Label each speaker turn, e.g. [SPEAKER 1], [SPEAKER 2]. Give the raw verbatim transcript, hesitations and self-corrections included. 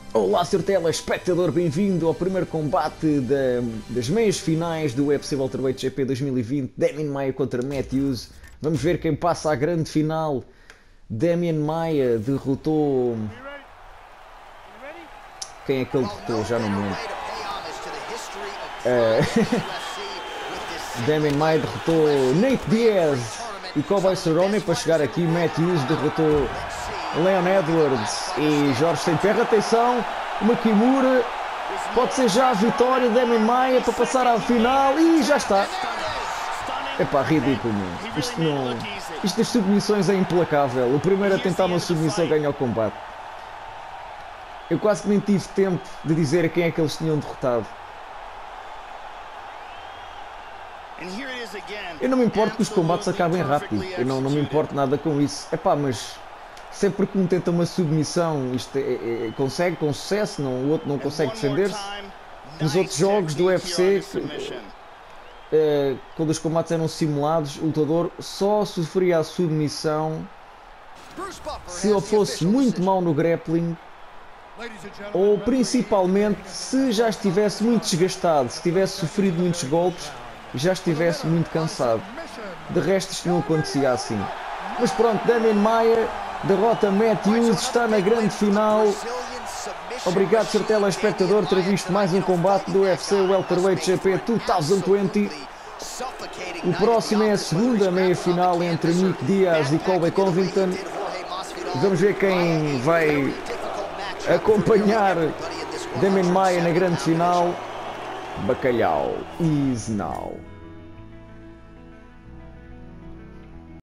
[SPEAKER 1] Olá, senhor telespectador, bem-vindo ao primeiro combate da, das meias finais do U F C Welterweight G P dois mil e vinte, Demian Maia contra Matthews. Vamos ver quem passa à grande final. Demian Maia derrotou... Quem é que ele derrotou? Já não me lembro. Uh... Demian Maia derrotou Nate Diaz e Cowboy Cerrone. Para chegar aqui, Matthews derrotou Leon Edwards e Jorge Saint-Pierre. Atenção, uma Kimura, pode ser já a vitória de Demian Maia para passar à final e já está. Epá, ridículo, meu. Isto não... Isto das submissões é implacável. O primeiro a tentar uma submissão ganha o combate. Eu quase que nem tive tempo de dizer a quem é que eles tinham derrotado. Eu não me importo que os combates acabem rápido. Eu não, não me importo nada com isso. Epá, mas... sempre que um tenta uma submissão, isto é, é, é, consegue com sucesso, não, o outro não consegue defender-se. Nos outros jogos do U F C, é, quando os combates eram simulados, o lutador só sofria a submissão se ele fosse muito mau no grappling ou principalmente se já estivesse muito desgastado, se tivesse sofrido muitos golpes e já estivesse muito cansado. De resto, isto não acontecia assim. Mas pronto, Demian Maia derrota Matthews, está na grande final. Obrigado, senhor telespectador, ter visto mais um combate do U F C Welterweight G P dois mil e vinte. O próximo é a segunda meia-final entre Nick Diaz e Colby Covington. Vamos ver quem vai acompanhar Demian Maia na grande final. Bacalhau is now.